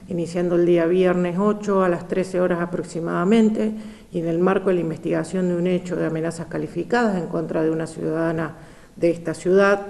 iniciando el día viernes 8 a las 13 horas aproximadamente, y en el marco de la investigación de un hecho de amenazas calificadas en contra de una ciudadana de esta ciudad,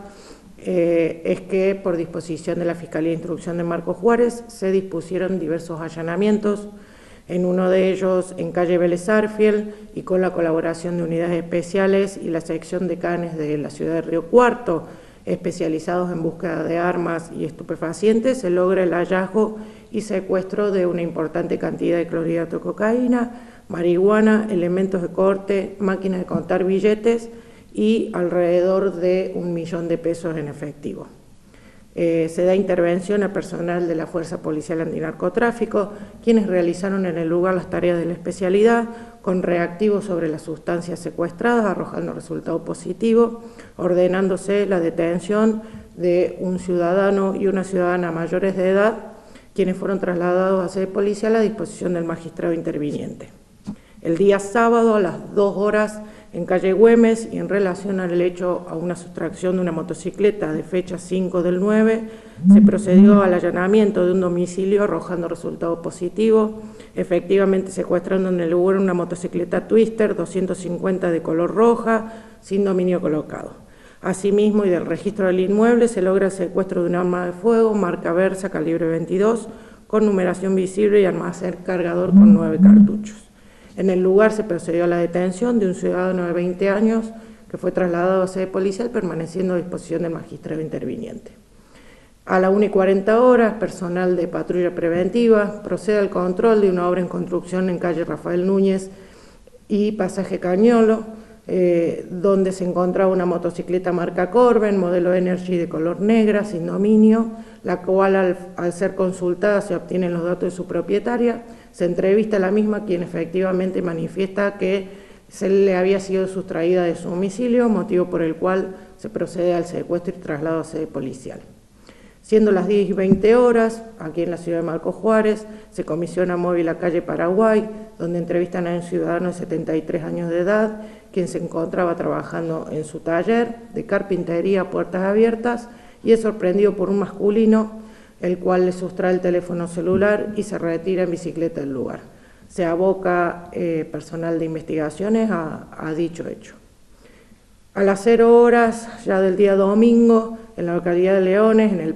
es que por disposición de la Fiscalía de Instrucción de Marcos Juárez se dispusieron diversos allanamientos, en uno de ellos en calle Vélez Sarsfield, y con la colaboración de unidades especiales y la sección de canes de la ciudad de Río Cuarto, especializados en búsqueda de armas y estupefacientes, se logra el hallazgo y secuestro de una importante cantidad de clorhidrato de cocaína, marihuana, elementos de corte, máquinas de contar billetes y alrededor de 1 millón de pesos en efectivo. Se da intervención a personal de la Fuerza Policial Antinarcotráfico, quienes realizaron en el lugar las tareas de la especialidad con reactivos sobre las sustancias secuestradas, arrojando resultado positivo, ordenándose la detención de un ciudadano y una ciudadana mayores de edad, quienes fueron trasladados a sede policial a disposición del magistrado interviniente. El día sábado a las 2 horas en calle Güemes, y en relación al hecho a una sustracción de una motocicleta de fecha 5 del 9, se procedió al allanamiento de un domicilio arrojando resultado positivo, efectivamente secuestrando en el lugar una motocicleta Twister 250 de color roja, sin dominio colocado. Asimismo, y del registro del inmueble, se logra el secuestro de un arma de fuego, marca Versa, calibre 22, con numeración visible y almacén cargador con 9 cartuchos. En el lugar se procedió a la detención de un ciudadano de 20 años que fue trasladado a sede policial, permaneciendo a disposición del magistrado interviniente. A la 1:40 horas, personal de patrulla preventiva procede al control de una obra en construcción en calle Rafael Núñez y pasaje Cañolo, donde se encontraba una motocicleta marca Corben, modelo Energy de color negra, sin dominio, la cual al ser consultada se obtienen los datos de su propietaria. Se entrevista a la misma, quien efectivamente manifiesta que se le había sido sustraída de su domicilio, motivo por el cual se procede al secuestro y traslado a sede policial. Siendo las 10:20 horas, aquí en la ciudad de Marcos Juárez, se comisiona móvil a calle Paraguay, donde entrevistan a un ciudadano de 73 años de edad, quien se encontraba trabajando en su taller de carpintería a puertas abiertas, y es sorprendido por un masculino, el cual le sustrae el teléfono celular y se retira en bicicleta del lugar. Se aboca personal de investigaciones a dicho hecho. A las 0 horas, ya del día domingo, en la localidad de Leones, en el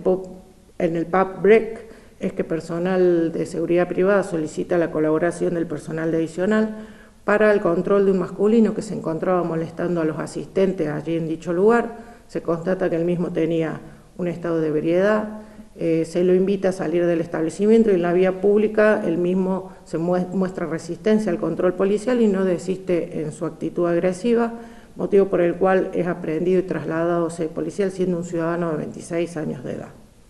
pub Break, es que personal de seguridad privada solicita la colaboración del personal adicional para el control de un masculino que se encontraba molestando a los asistentes allí en dicho lugar. Se constata que el mismo tenía un estado de ebriedad. Se lo invita a salir del establecimiento y en la vía pública el mismo se muestra resistencia al control policial y no desiste en su actitud agresiva, motivo por el cual es aprehendido y trasladado a sede policial, siendo un ciudadano de 26 años de edad.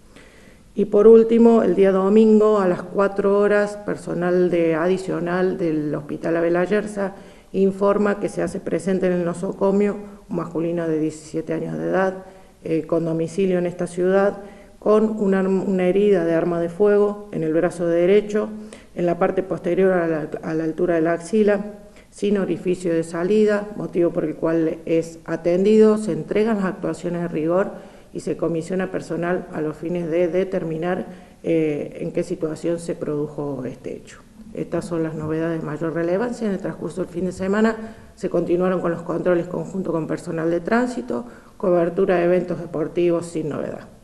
Y por último, el día domingo a las 4 horas, personal adicional del Hospital Abel Ayerza informa que se hace presente en el nosocomio un masculino de 17 años de edad, con domicilio en esta ciudad, con una herida de arma de fuego en el brazo derecho, en la parte posterior a la altura de la axila, sin orificio de salida, motivo por el cual es atendido, se entregan las actuaciones de rigor y se comisiona personal a los fines de determinar en qué situación se produjo este hecho. Estas son las novedades de mayor relevancia. En el transcurso del fin de semana se continuaron con los controles conjuntos con personal de tránsito, cobertura de eventos deportivos sin novedad.